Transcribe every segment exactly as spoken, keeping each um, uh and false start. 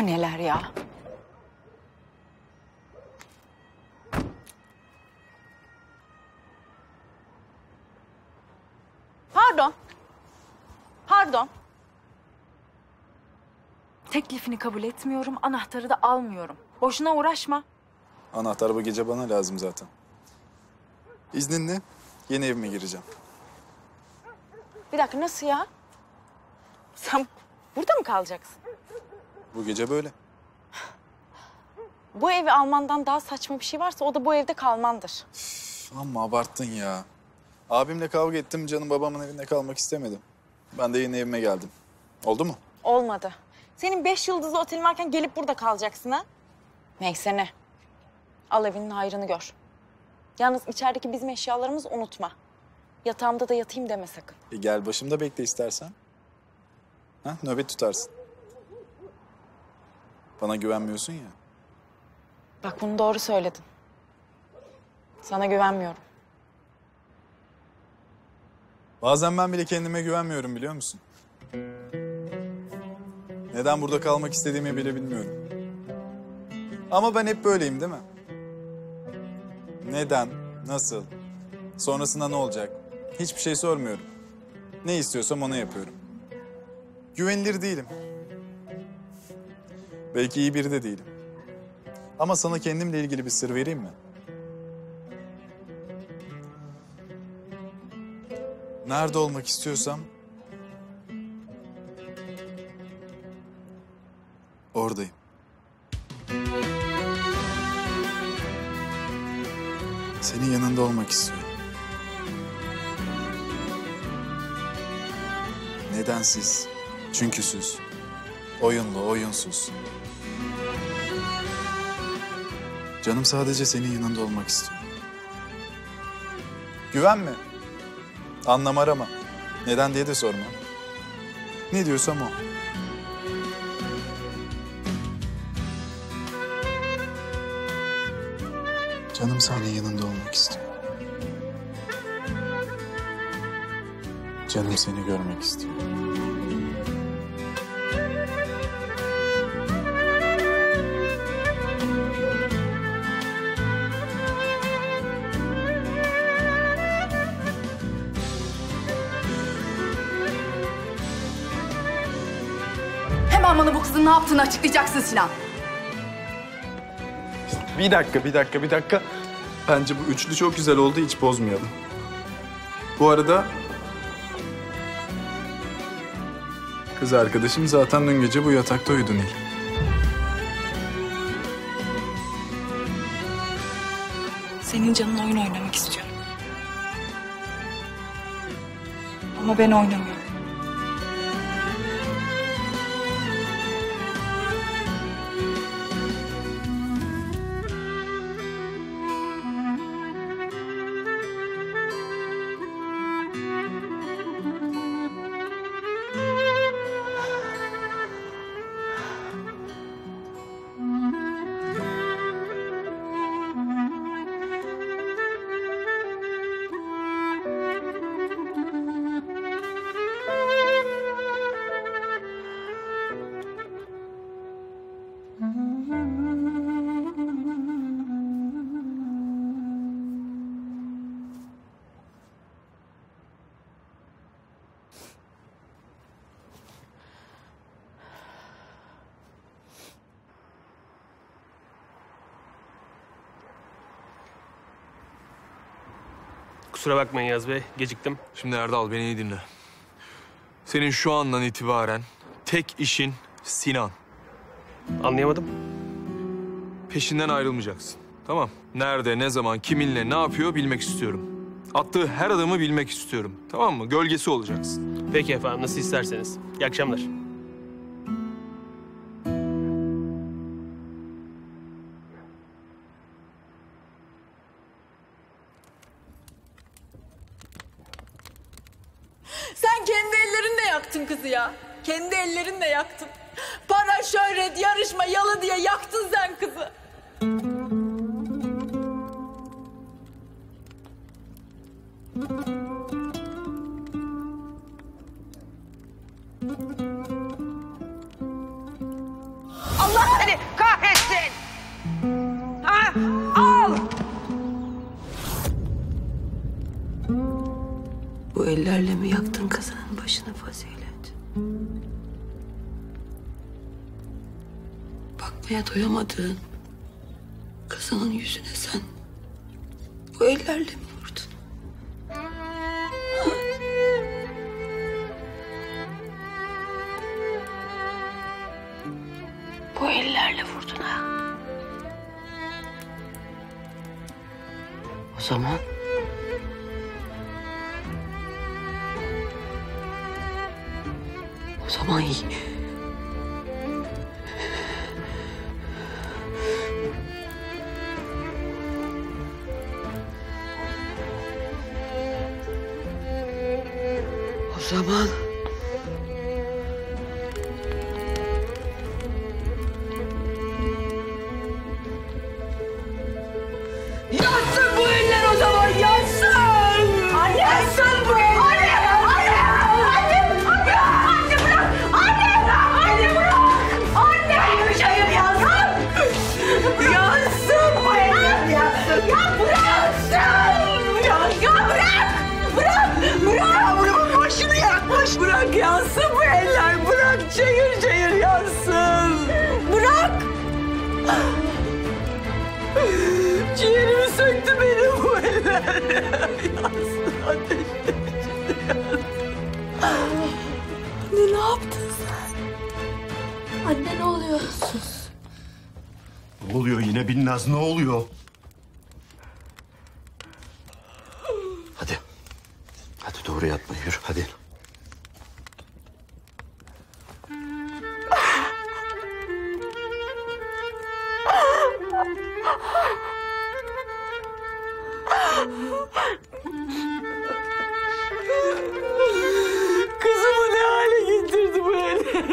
neler ya. Pardon. Pardon. Teklifini kabul etmiyorum, anahtarı da almıyorum. Boşuna uğraşma. Anahtar bu gece bana lazım zaten. İzninle yeni evime gireceğim. Bir dakika, nasıl ya? Sen burada mı kalacaksın? Bu gece böyle. Bu evi almandan daha saçma bir şey varsa o da bu evde kalmandır. Üf, amma abarttın ya. Abimle kavga ettim, canım babamın evinde kalmak istemedim. Ben de yeni evime geldim. Oldu mu? Olmadı. Senin beş yıldızlı otelin varken gelip burada kalacaksın ha? Neyse ne. Al evinin hayrını gör. Yalnız içerideki bizim eşyalarımızı unutma. Yatağımda da yatayım deme sakın. E gel başımda bekle istersen. Ha, nöbet tutarsın. Bana güvenmiyorsun ya. Bak bunu doğru söyledin. Sana güvenmiyorum. Bazen ben bile kendime güvenmiyorum biliyor musun? Neden burada kalmak istediğimi bile bilmiyorum. Ama ben hep böyleyim değil mi? Neden, nasıl, sonrasında ne olacak? Hiçbir şey sormuyorum. Ne istiyorsam onu yapıyorum. Güvenilir değilim. Belki iyi biri de değilim. Ama sana kendimle ilgili bir sır vereyim mi? Nerede olmak istiyorsam oradayım. Senin yanında olmak istiyorum. Nedensiz, çünküsüz, oyunlu, oyunsuz. Canım sadece senin yanında olmak istiyor. Güvenme. Anlam arama. Neden diye de sorma. Ne diyorsam o. Canım senin yanında olmak istiyor. Canım seni görmek istiyor. Hemen bana bu kızın ne yaptığını açıklayacaksın Sinan. Bir dakika, bir dakika, bir dakika. Bence bu üçlü çok güzel oldu, hiç bozmayalım. Bu arada... Kız arkadaşım zaten dün gece bu yatakta uyudu Nil. Senin canınla oyun oynamak istiyorum. Ama ben oynamıyorum. Kusura bakmayın Yaz Bey, geciktim. Şimdi Erdal beni iyi dinle. Senin şu andan itibaren tek işin Sinan. Anlayamadım. Peşinden ayrılmayacaksın. Tamam. Nerede, ne zaman, kiminle, ne yapıyor bilmek istiyorum. Attığı her adımı bilmek istiyorum. Tamam mı? Gölgesi olacaksın. Peki efendim, nasıl isterseniz. İyi akşamlar. Sen kendi ellerinle yaktın kızı ya. Kendi ellerinle yaktın. Para, şöhret, yarışma, yalı diye yaktın sen kızı. Allah ellerle mi yaktın kızının başını Fazilet? Bakmaya doyamadığın kızının yüzüne sen bu ellerle mi vurdun? Bu ellerle vurdun ha. O zaman O zaman iyi. O zaman yansın bu eller o zaman, yansın! Anne! Yansın bu eller! Anne! Anne! Anne! Anne! Anne bırak! Anne! Anne bırak! Anne! Hayır yansın! Yansın bu eller, yansın! Ya bıraksın! Ya, ya bırak! Bırak! Bırak! Yavrumun başını yakmış! Bırak yansın bu eller! Bırak çayır çayır yansın! Bırak! Ciğerimi söktü benim bu eller. Yansın ateşin içinde yansın. Anne ne yaptın sen? Anne ne oluyor? Ne oluyor yine Binnaz, ne oluyor? Hadi. Hadi doğru yatma, yürü hadi. Kızımı ne hale getirdi bu eller?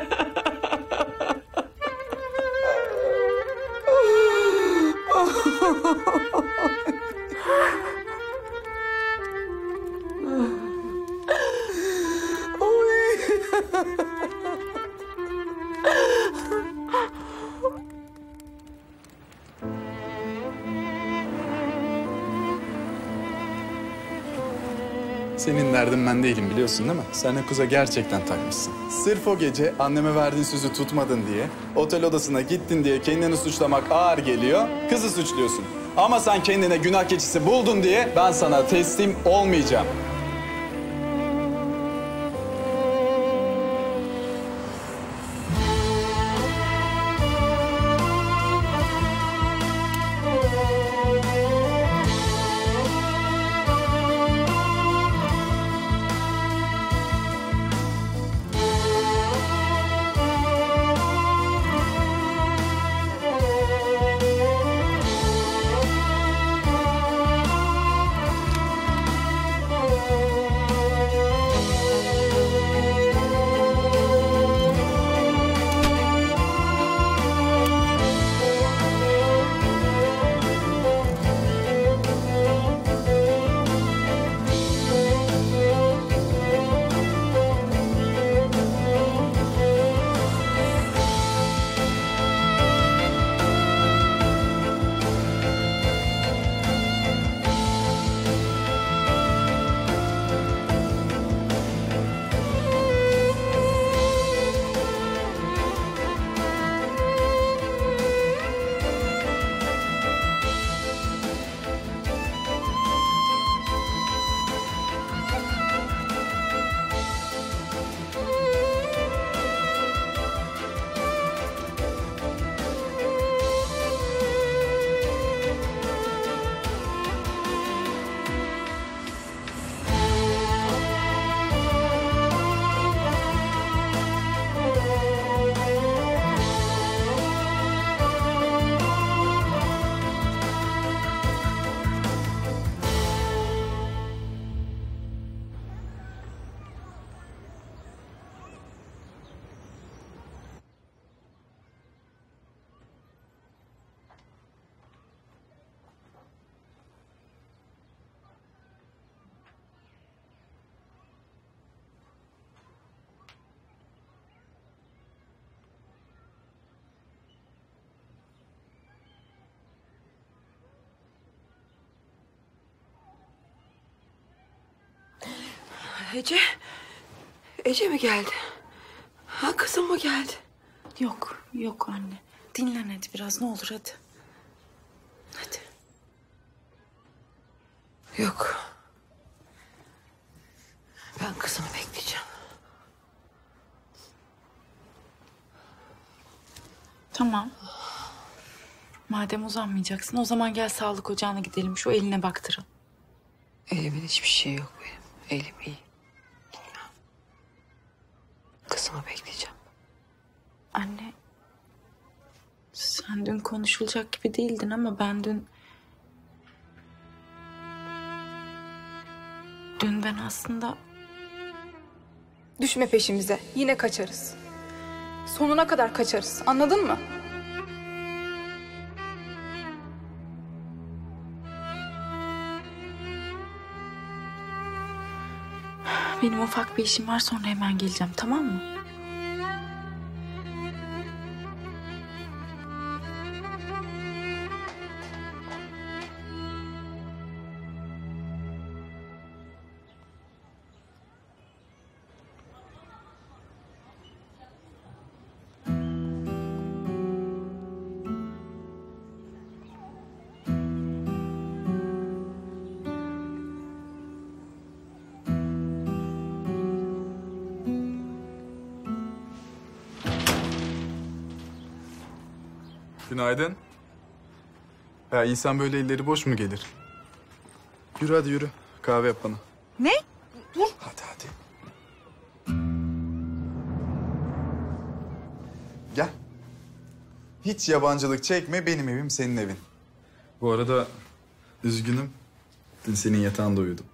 Senin derdin ben değilim biliyorsun değil mi? Sen o kıza gerçekten takmışsın. Sırf o gece anneme verdiğin sözü tutmadın diye, otel odasına gittin diye kendini suçlamak ağır geliyor, kızı suçluyorsun. Ama sen kendine günah keçisi buldun diye ben sana teslim olmayacağım. Ece, Ece mi geldi? Ha kızım mı geldi? Yok, yok anne. Dinlen hadi biraz ne olur hadi. Hadi. Yok. Ben kızımı bekleyeceğim. Tamam. Madem uzanmayacaksın o zaman gel sağlık ocağına gidelim. Şu eline baktıralım. Elimin hiçbir şey yok benim. Elim iyi. Gitmem. Kızımı bekleyeceğim. Anne. Sen dün konuşulacak gibi değildin ama ben dün... Dün ben aslında... Düşme peşimize. Yine kaçarız. Sonuna kadar kaçarız. Anladın mı? Benim ufak bir işim var sonra hemen geleceğim tamam mı? Günaydın. Ya insan böyle elleri boş mu gelir? Yürü hadi yürü. Kahve yap bana. Ne? Dur. Hadi hadi. Gel. Hiç yabancılık çekme. Benim evim senin evin. Bu arada üzgünüm. Dün senin yatağında uyudum.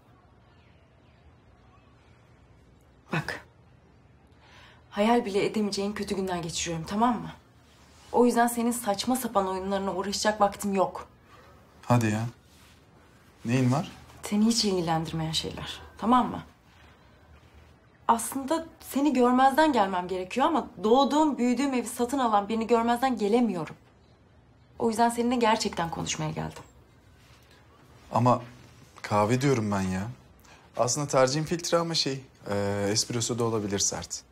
Bak. Hayal bile edemeyeceğin kötü günler geçiriyorum tamam mı? O yüzden senin saçma sapan oyunlarına uğraşacak vaktim yok. Hadi ya. Neyin var? Seni hiç ilgilendirmeyen şeyler. Tamam mı? Aslında seni görmezden gelmem gerekiyor ama doğduğum, büyüdüğüm evi satın alan birini görmezden gelemiyorum. O yüzden seninle gerçekten konuşmaya geldim. Ama kahve diyorum ben ya. Aslında tercihim filtre ama şey, e, espresso da olabilir sert.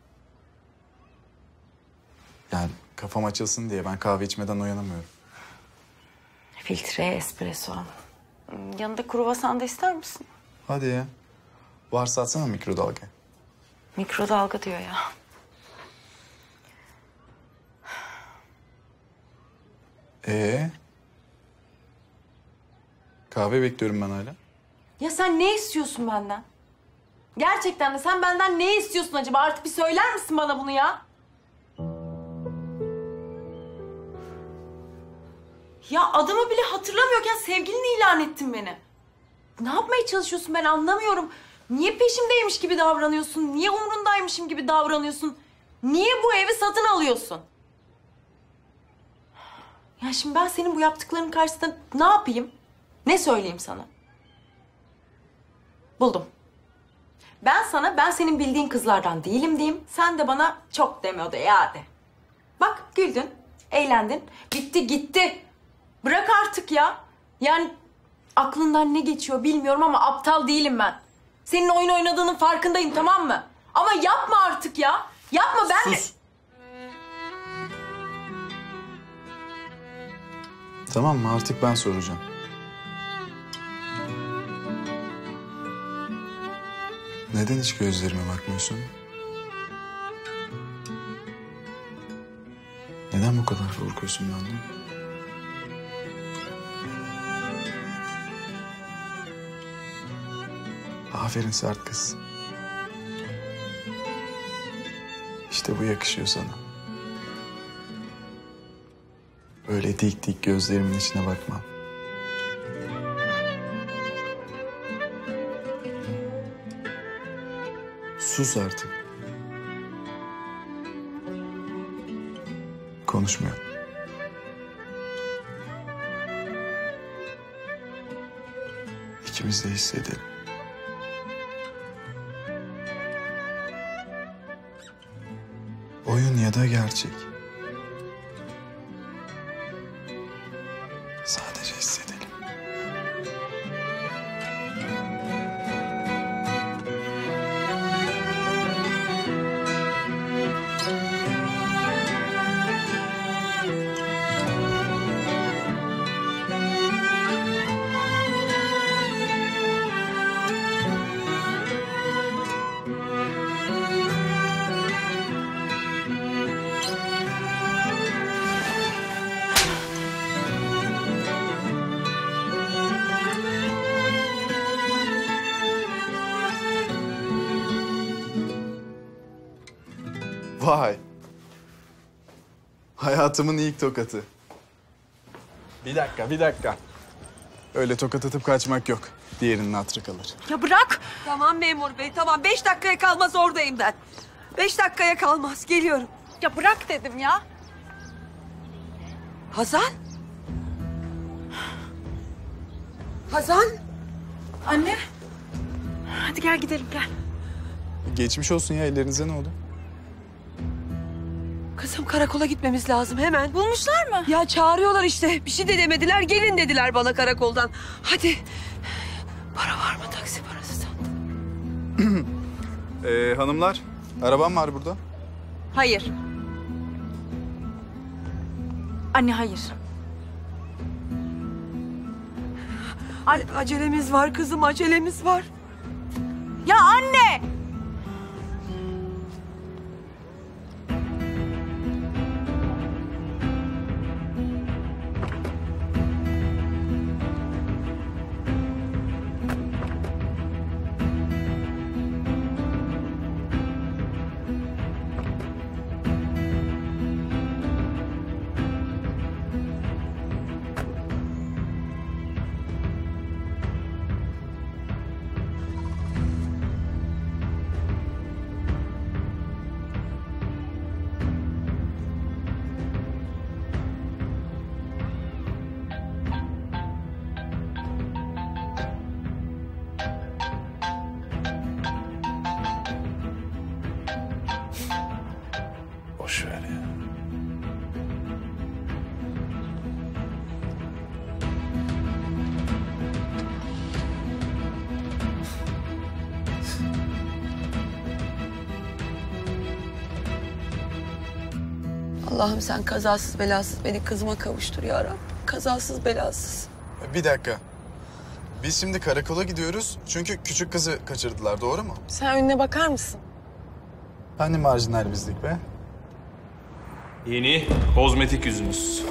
Yani kafam açılsın diye ben kahve içmeden uyanamıyorum. Filtre, espresso. Yanında kruvasan da ister misin? Hadi ya. Varsa atsana mikrodalga. Mikrodalga diyor ya. Ee? Kahve bekliyorum ben hala. Ya sen ne istiyorsun benden? Gerçekten de sen benden ne istiyorsun acaba? Artık bir söyler misin bana bunu ya? Ya adımı bile hatırlamıyorken sevgilini ilan ettin beni. Ne yapmaya çalışıyorsun ben anlamıyorum. Niye peşimdeymiş gibi davranıyorsun? Niye umrundaymışım gibi davranıyorsun? Niye bu evi satın alıyorsun? Ya şimdi ben senin bu yaptıklarının karşısında ne yapayım? Ne söyleyeyim sana? Buldum. Ben sana ben senin bildiğin kızlardan değilim diyeyim. Sen de bana çok demiyordu ya de. Bak güldün, eğlendin. Bitti gitti. Bırak artık ya. Yani aklından ne geçiyor bilmiyorum ama aptal değilim ben. Senin oyun oynadığının farkındayım tamam mı? Ama yapma artık ya. Yapma ben... Sus. Tamam mı? Artık ben soracağım. Neden hiç gözlerime bakmıyorsun? Neden bu kadar korkuyorsun benden? Aferin sert kız. İşte bu yakışıyor sana. Öyle dik dik gözlerimin içine bakma. Sus artık. Konuşmuyor. İkimiz de hissedelim. Oyun ya da gerçek. Sadece hissedelim. Vay. Hayatımın ilk tokatı. Bir dakika, bir dakika. Öyle tokat atıp kaçmak yok. Diğerinin hatırı kalır. Ya bırak. Tamam memur bey, tamam. Beş dakikaya kalmaz oradayım ben. Beş dakikaya kalmaz, geliyorum. Ya bırak dedim ya. Hazan? Hazan? Anne. Hadi gel gidelim gel. Geçmiş olsun ya, ellerinize ne oldu? Kızım karakola gitmemiz lazım hemen. Bulmuşlar mı? Ya çağırıyorlar işte. Bir şey de demediler. Gelin dediler bana karakoldan. Hadi. Para var mı? Taksi parası sandım. Ee, hanımlar, arabam var burada. Hayır. Anne hayır. A- acelemiz var kızım, acelemiz var. Ya anne! Boş ver ya. Allah'ım sen kazasız belasız beni kızıma kavuştur ya Rabbim. Kazasız belasız. Bir dakika. Biz şimdi karakola gidiyoruz çünkü küçük kızı kaçırdılar, doğru mu? Sen önüne bakar mısın? Hani marjinal bizlik be? Yeni kozmetik yüzünüz.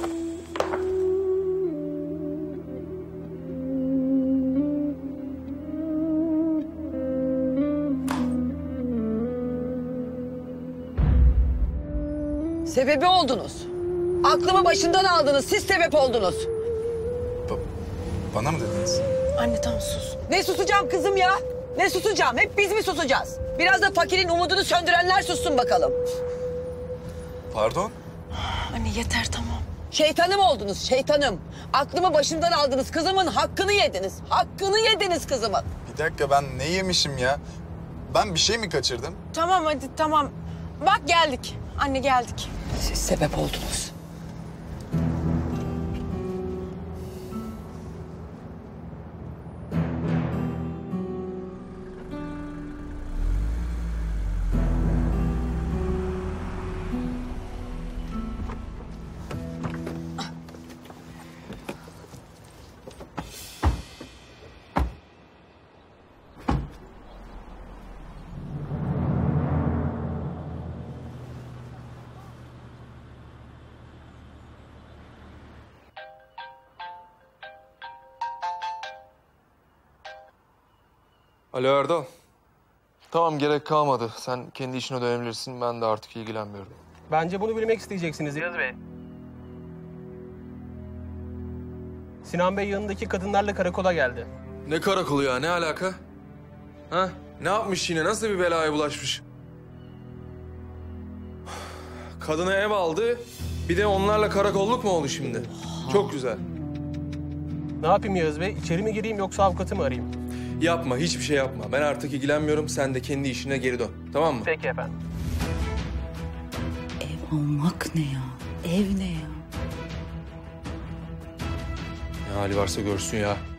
Sebebi oldunuz. Aklımı başından aldınız. Siz sebep oldunuz. Ba- bana mı dediniz? Anne tamam sus. Ne susacağım kızım ya? Ne susacağım? Hep biz mi susacağız? Biraz da fakirin umudunu söndürenler sussun bakalım. Pardon? Anne yeter tamam. Şeytanım oldunuz, şeytanım. Aklımı başımdan aldınız. Kızımın hakkını yediniz. Hakkını yediniz kızımın. Bir dakika, ben ne yemişim ya? Ben bir şey mi kaçırdım? Tamam hadi tamam. Bak geldik. Anne geldik. Siz sebep oldunuz. Alo Erdal. Tamam, gerek kalmadı. Sen kendi işine dönebilirsin. Ben de artık ilgilenmiyorum. Bence bunu bilmek isteyeceksiniz Yaz Bey. Sinan Bey yanındaki kadınlarla karakola geldi. Ne karakolu ya? Ne alaka? Ha? Ne yapmış yine? Nasıl bir belaya bulaşmış? Kadına ev aldı. Bir de onlarla karakolluk mu oldu şimdi? Çok güzel. Ne yapayım Yaz Bey? İçeri mi gireyim yoksa avukatı mı arayayım? Yapma, hiçbir şey yapma. Ben artık ilgilenmiyorum. Sen de kendi işine geri dön. Tamam mı? Peki efendim. Ev almak ne ya? Ev ne ya? Ne hali varsa görsün ya.